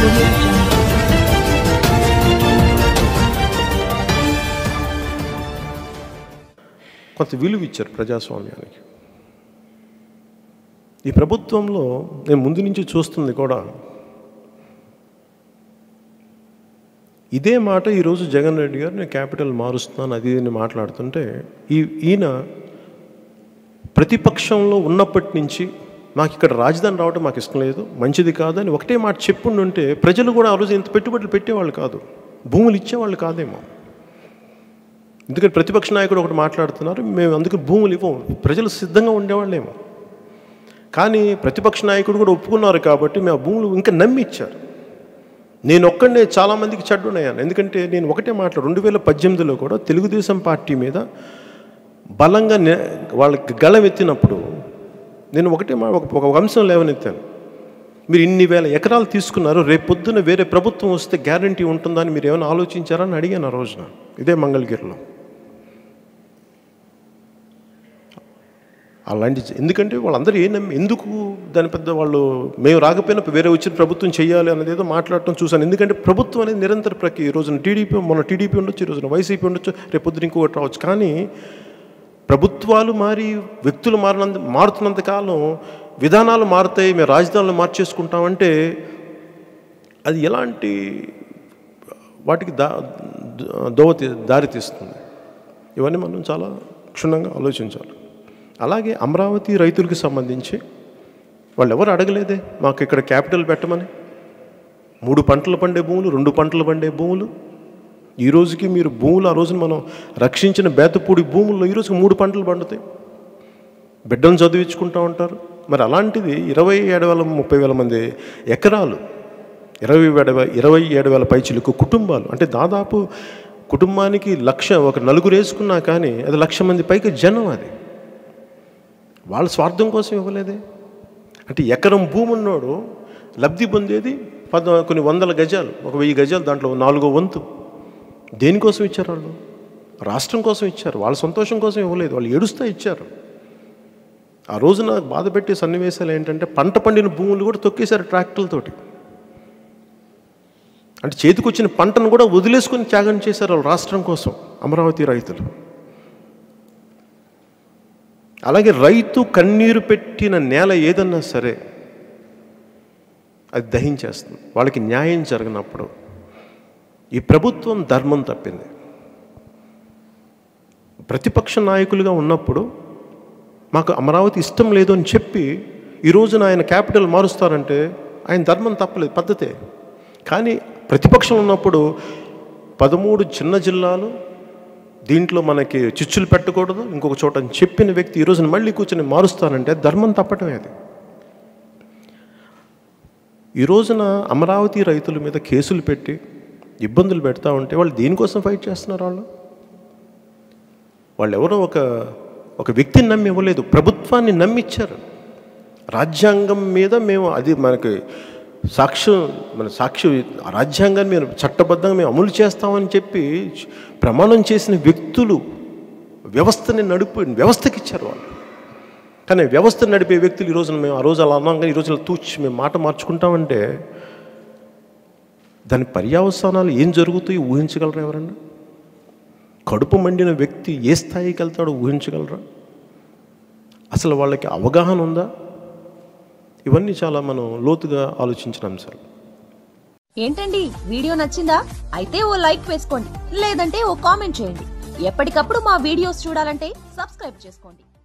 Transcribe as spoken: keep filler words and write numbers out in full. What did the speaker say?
audio jungle. కొంత విలువ ఇచ్చారు ప్రజాస్వామ్యానికి. ఈ ప్రభుత్వంలో నేను ముందు నుంచి చూస్తుంది కూడా ఇదే మాట. ఈరోజు జగన్ రెడ్డి గారు నేను క్యాపిటల్ మారుస్తున్నాను అది అని మాట్లాడుతుంటే ఈ ఈయన ప్రతిపక్షంలో ఉన్నప్పటి నుంచి నాకు ఇక్కడ రాజధాని రావడం మాకు ఇష్టం లేదు, మంచిది కాదు అని ఒకటే మాట చెప్పుండుంటే ప్రజలు కూడా ఆ రోజు ఇంత పెట్టుబడులు పెట్టేవాళ్ళు కాదు, భూములు ఇచ్చేవాళ్ళు కాదేమో. ఎందుకంటే ప్రతిపక్ష నాయకుడు ఒకటి మాట్లాడుతున్నారు, మేము అందుకు భూములు ఇవ్వం, ప్రజలు సిద్ధంగా ఉండేవాళ్ళేమో. కానీ ప్రతిపక్ష నాయకుడు కూడా ఒప్పుకున్నారు కాబట్టి మేము ఆ భూములు ఇంకా నమ్మి ఇచ్చారు. నేను ఒక్కడే చాలామందికి చెడ్డునయ్యాను. ఎందుకంటే నేను ఒకటే మాట్లాడు రెండు వేల పద్దెనిమిదిలో కూడా తెలుగుదేశం పార్టీ మీద బలంగా వాళ్ళకి గళం ఎత్తినప్పుడు నేను ఒకటే మా ఒక అంశం లేవనెత్తాను. మీరు ఇన్ని వేల ఎకరాలు తీసుకున్నారు, రేపు పొద్దున వేరే ప్రభుత్వం వస్తే గ్యారంటీ ఉంటుందా అని మీరు ఏమైనా ఆలోచించారని అడిగాను ఆ రోజున ఇదే మంగళగిరిలో. అలాంటి ఎందుకంటే వాళ్ళందరూ ఏ నమ్మి ఎందుకు దాని పెద్ద వాళ్ళు మేము రాకపోయినా వేరే వచ్చిన ప్రభుత్వం చేయాలి అనేది ఏదో మాట్లాడటం చూశాను. ఎందుకంటే ప్రభుత్వం అనేది నిరంతర ప్రక్రియ. ఈ రోజున టీడీపీ మొన్న టీడీపీ ఉండొచ్చు, ఈ రోజున వైసీపీ ఉండొచ్చు, రేపు పొద్దున ఇంకొకటి రావచ్చు. కానీ ప్రభుత్వాలు మారి వ్యక్తులు మారినంత మారుతున్నంత కాలం విధానాలు మారుతాయి, మేము రాజధానులు మార్చేసుకుంటామంటే అది ఎలాంటి వాటికి దా దోవ దారి తీస్తుంది. ఇవన్నీ మనం చాలా క్షుణ్ణంగా ఆలోచించాలి. అలాగే అమరావతి రైతులకు సంబంధించి వాళ్ళు ఎవరు అడగలేదే మాకు ఇక్కడ క్యాపిటల్ పెట్టమని. మూడు పంటలు పండే భూములు, రెండు పంటలు పండే భూములు, ఈ రోజుకి మీరు భూములు ఆ రోజున మనం రక్షించిన బేతపూడి భూముల్లో ఈరోజుకి మూడు పంటలు పండుతాయి, బిడ్డను చదివించుకుంటూ ఉంటారు. మరి అలాంటిది ఇరవై ఏడు వేల ముప్పై వేల మంది ఎకరాలు, ఇరవై ఏడు ఇరవై ఏడు వేల పైచిలకు కుటుంబాలు, అంటే దాదాపు కుటుంబానికి లక్ష ఒక నలుగురు వేసుకున్నా కానీ అది లక్ష మంది పైకి జనం. అది వాళ్ళ స్వార్థం కోసం ఇవ్వలేదే. అంటే ఎకరం భూమి ఉన్నోడు లబ్ధి పొందేది పద కొన్ని వందల గజాలు, ఒక వెయ్యి గజాలు, దాంట్లో నాలుగో వంతు దేనికోసం ఇచ్చారు? వాళ్ళు రాష్ట్రం కోసం ఇచ్చారు, వాళ్ళ సంతోషం కోసం ఇవ్వలేదు, వాళ్ళు ఏడుస్తూ ఇచ్చారు. ఆ రోజున బాధ పెట్టే సన్నివేశాలు ఏంటంటే పంట పండిన భూములు కూడా తొక్కేశారు ట్రాక్టర్లతోటి. అంటే చేతికొచ్చిన పంటను కూడా వదిలేసుకొని త్యాగం చేశారు వాళ్ళు రాష్ట్రం కోసం అమరావతి రైతులు. అలాగే రైతు కన్నీరు పెట్టిన నేల ఏదన్నా సరే అది దహించేస్తుంది. వాళ్ళకి న్యాయం జరగనప్పుడు ఈ ప్రభుత్వం ధర్మం తప్పింది. ప్రతిపక్ష నాయకులుగా ఉన్నప్పుడు మాకు అమరావతి ఇష్టం లేదు అని చెప్పి ఈరోజున ఆయన క్యాపిటల్ మారుస్తారంటే ఆయన ధర్మం తప్పలేదు, పద్ధతే. కానీ ప్రతిపక్షం ఉన్నప్పుడు పదమూడు చిన్న జిల్లాలు, దీంట్లో మనకి చిచ్చులు పెట్టకూడదు ఇంకొక చోట అని చెప్పిన వ్యక్తి ఈ రోజున మళ్ళీ కూర్చొని మారుస్తానంటే ధర్మం తప్పటమే అది. ఈ రోజున అమరావతి రైతుల మీద కేసులు పెట్టి ఇబ్బందులు పెడతా ఉంటే వాళ్ళు దేనికోసం ఫైట్ చేస్తున్నారు? వాళ్ళు వాళ్ళు ఎవరో ఒక ఒక వ్యక్తిని నమ్మి ఇవ్వలేదు, ప్రభుత్వాన్ని నమ్మిచ్చారు. రాజ్యాంగం మీద మేము అది మనకి సాక్ష్యం మన సాక్షి రాజ్యాంగాన్ని మేము చట్టబద్ధంగా మేము అమలు చేస్తామని చెప్పి ప్రమాణం చేసిన వ్యక్తులు వ్యవస్థని నడిపి వ్యవస్థకి ఇచ్చారు వాళ్ళు. కానీ వ్యవస్థను నడిపే వ్యక్తులు ఈ రోజున మేము ఆ రోజు అలా అన్నాం కానీ ఈ రోజున తూచి మేము మాట మార్చుకుంటామంటే దాని పర్యవసానాలు ఏం జరుగుతాయో ఊహించగలరా? ఎవరన్నా కడుపు మండిన వ్యక్తి ఏ స్థాయికి వెళ్తాడో ఊహించగలరా? అసలు వాళ్ళకి అవగాహన ఉందా? ఇవన్నీ చాలా మనం లోతుగా ఆలోచించిన అంశాలు. ఏంటండి వీడియో నచ్చిందా? అయితే ఓ లైక్ వేసుకోండి, లేదంటే ఓ కామెంట్ చేయండి. ఎప్పటికప్పుడు మా వీడియోస్ చూడాలంటే సబ్స్క్రైబ్ చేసుకోండి.